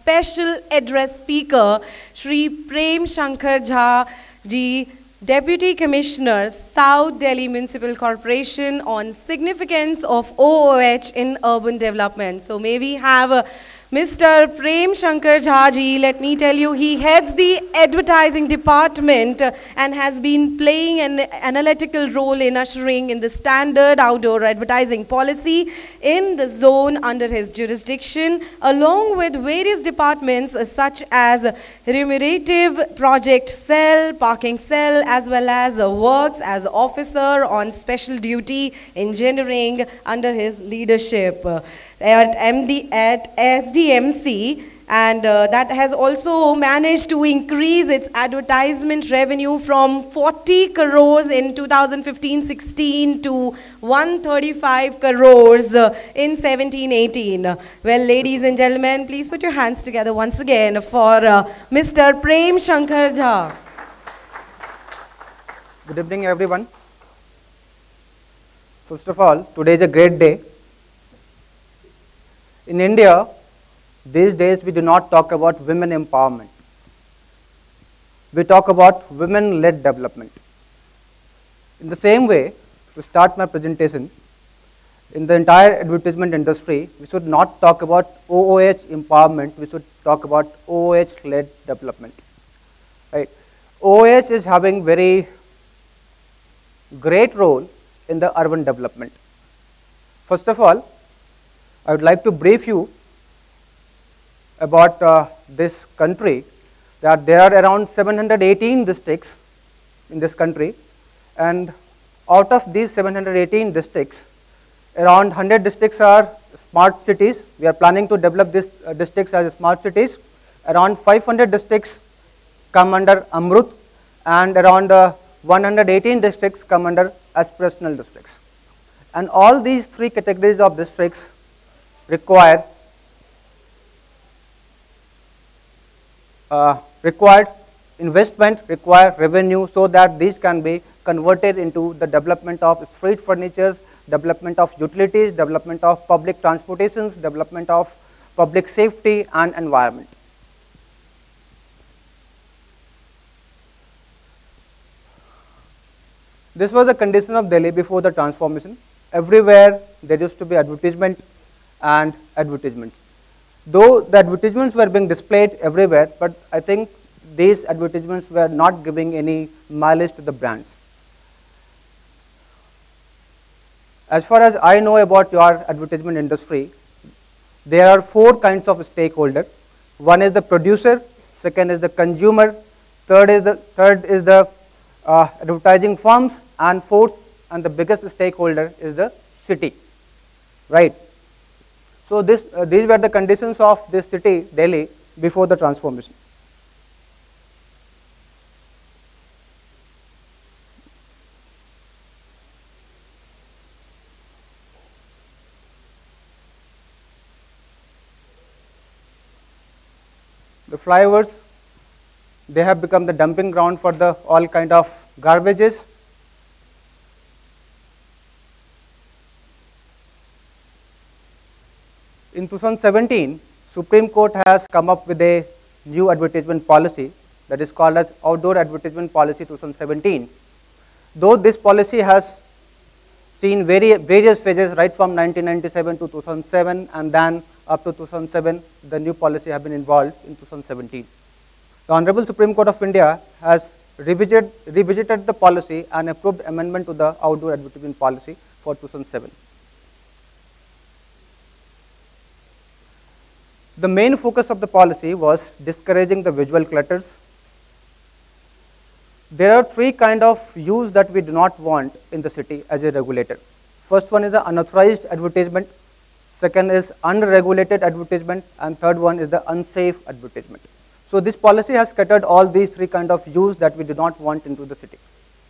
special address speaker, Shri Prem Shankar ji, Deputy Commissioner, South Delhi Municipal Corporation, on significance of OOH in urban development. So may we have Mr. Prem Shankar ji. Let me tell you, he heads the advertising department and has been playing an analytical role in ushering in the standard outdoor advertising policy in the zone under his jurisdiction, along with various departments such as remunerative project cell, parking cell, as well as works as officer on special duty engineering under his leadership at SDMC, and that has also managed to increase its advertisement revenue from 40 crores in 2015-16 to 135 crores in 17-18. Well, ladies and gentlemen, please put your hands together once again for Mr. Prem Shankar ji. Good evening, everyone. First of all, today is a great day. In India, these days we do not talk about women empowerment. We talk about women-led development. In the same way, to start my presentation, in the entire advertisement industry, we should not talk about OOH empowerment, we should talk about OOH-led development. Right? OOH is having very great role in the urban development. First of all, I would like to brief you about this country, that there are around 718 districts in this country, and out of these 718 districts, around 100 districts are smart cities. We are planning to develop these districts as smart cities. Around 500 districts come under Amrut, and around 118 districts come under aspirational districts. And all these three categories of districts required investment, require revenue, so that these can be converted into the development of street furnitures, development of utilities, development of public transportations, development of public safety and environment. This was the condition of Delhi before the transformation. Everywhere there used to be advertisement and advertisements. Though the advertisements were being displayed everywhere, but I think these advertisements were not giving any mileage to the brands. As far as I know about your advertisement industry, there are four kinds of stakeholders. One is the producer, second is the consumer, third is the advertising firms, and fourth and the biggest stakeholder is the city, right? So these were the conditions of this city, Delhi, before the transformation. The flyovers, they have become the dumping ground for the all kind of garbages. In 2017, Supreme Court has come up with a new advertisement policy that is called as Outdoor Advertisement Policy 2017. Though this policy has seen various phases right from 1997 to 2007, and then up to 2007, the new policy have been involved in 2017. The Honorable Supreme Court of India has revisited the policy and approved amendment to the Outdoor Advertisement Policy for 2007. The main focus of the policy was discouraging the visual clutters. There are three kinds of use that we do not want in the city as a regulator. First one is the unauthorized advertisement, second is unregulated advertisement, and third one is the unsafe advertisement. So this policy has scattered all these three kinds of use that we do not want into the city.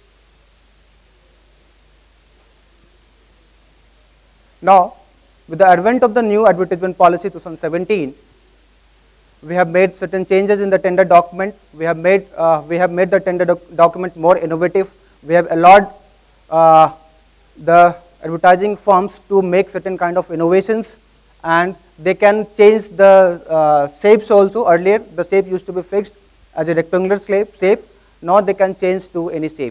Now, with the advent of the new advertisement policy 2017, we have made certain changes in the tender document. We have made the tender document more innovative. We have allowed the advertising firms to make certain kind of innovations, and they can change the shapes also. Earlier, the shape used to be fixed as a rectangular shape. Now they can change to any shape.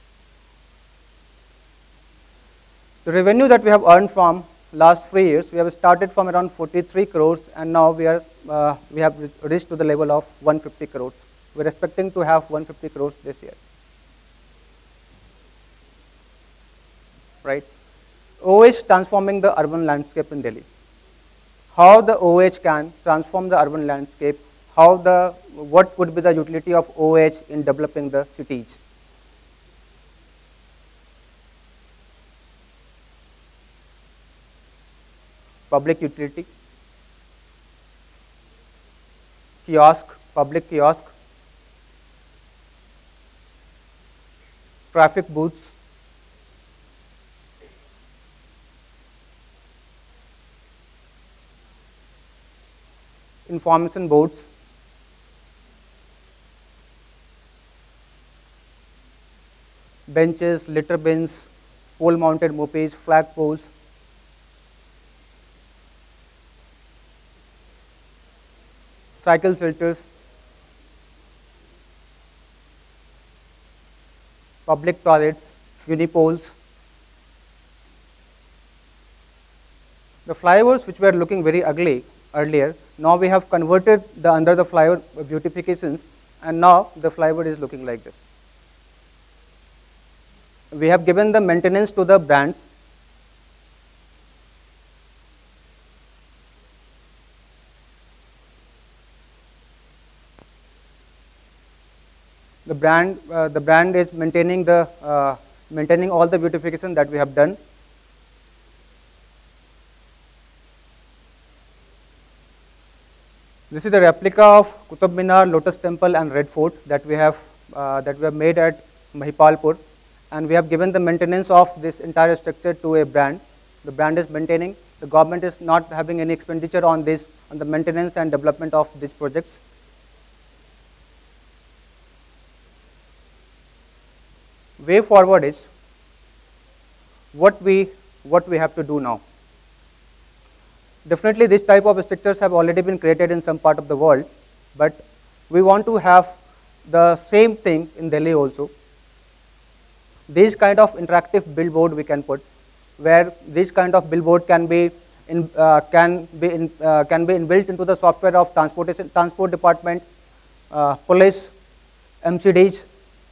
The revenue that we have earned from last 3 years, we have started from around 43 crores, and now we have reached to the level of 150 crores. We are expecting to have 150 crores this year. Right? OH transforming the urban landscape in Delhi. How the OH can transform the urban landscape, what would be the utility of OH in developing the cities. Public utility, public kiosk, traffic booths, information boards, benches, litter bins, pole mounted mopeds, flag poles, cycle shelters, public toilets, unipoles. The flyovers which were looking very ugly earlier, now we have converted under the flyover beautifications, and now the flyover is looking like this. We have given the maintenance to the brands. The brand is maintaining all the beautification that we have done. This is the replica of Qutub Minar, Lotus Temple, and Red Fort that we have made at Mahipalpur, and we have given the maintenance of this entire structure to a brand. The brand is maintaining. The government is not having any expenditure on the maintenance and development of these projects. Way forward is what we have to do now. Definitely this type of structures have already been created in some part of the world, but we want to have the same thing in Delhi also. These kind of interactive billboard we can put, where this kind of billboard can be inbuilt into the software of transport department, police, MCDs.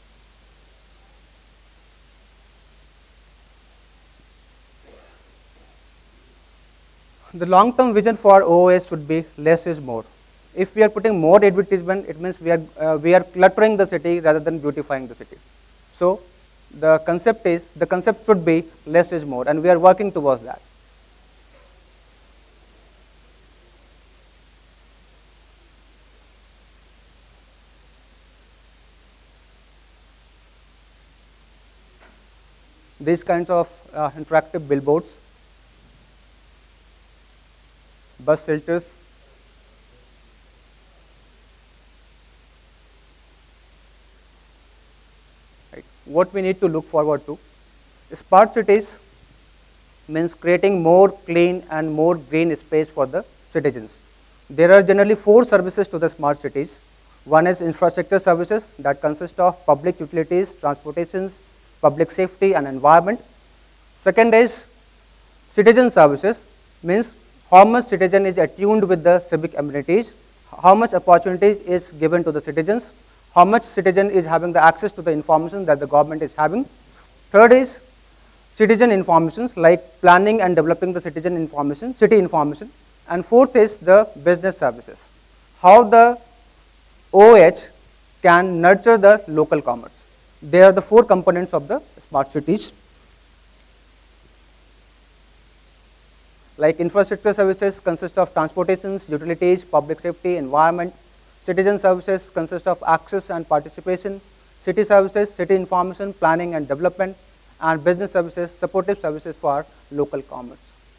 The long-term vision for OOS should be less is more. If we are putting more advertisement, it means we are cluttering the city rather than beautifying the city. So the concept should be less is more, and we are working towards that. These kinds of interactive billboards, bus shelters, right. What we need to look forward to, smart cities means creating more clean and more green space for the citizens. There are generally 4 services to the smart cities. One is infrastructure services that consist of public utilities, transportations, public safety and environment. Second is citizen services, means how much citizen is attuned with the civic amenities, how much opportunities is given to the citizens, how much citizen is having the access to the information that the government is having. Third is citizen informations like planning and developing the citizen information, city information. And fourth is the business services, how the OH can nurture the local commerce. They are the 4 components of the smart cities. Like infrastructure services consist of transportations, utilities, public safety, environment. Citizen services consist of access and participation. City services, city information, planning and development. And business services, supportive services for local commerce.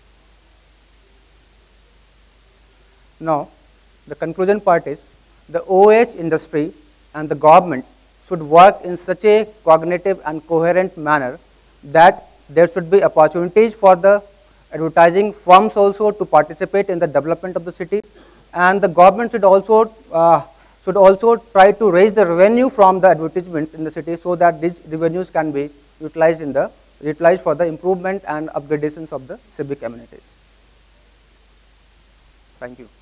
Now, the conclusion part is the OH industry and the government should work in such a cognitive and coherent manner that there should be opportunities for the advertising firms also to participate in the development of the city, and the government should also try to raise the revenue from the advertisement in the city so that these revenues can be utilized for the improvement and upgradations of the civic amenities. Thank you.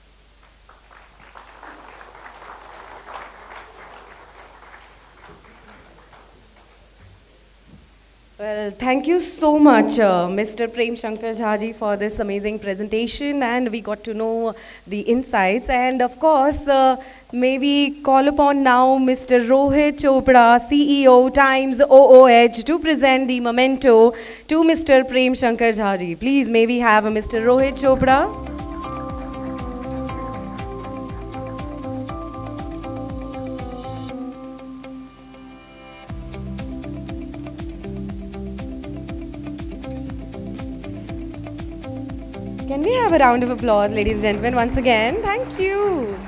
Well, thank you so much, Mr. Prem Shankar Jha ji, for this amazing presentation, and we got to know the insights. And of course, may we call upon now Mr. Rohit Chopra, CEO, Times OOH, to present the memento to Mr. Prem Shankar Jha ji. Please, may we have Mr. Rohit Chopra. Can we have a round of applause, ladies and gentlemen, once again? Thank you.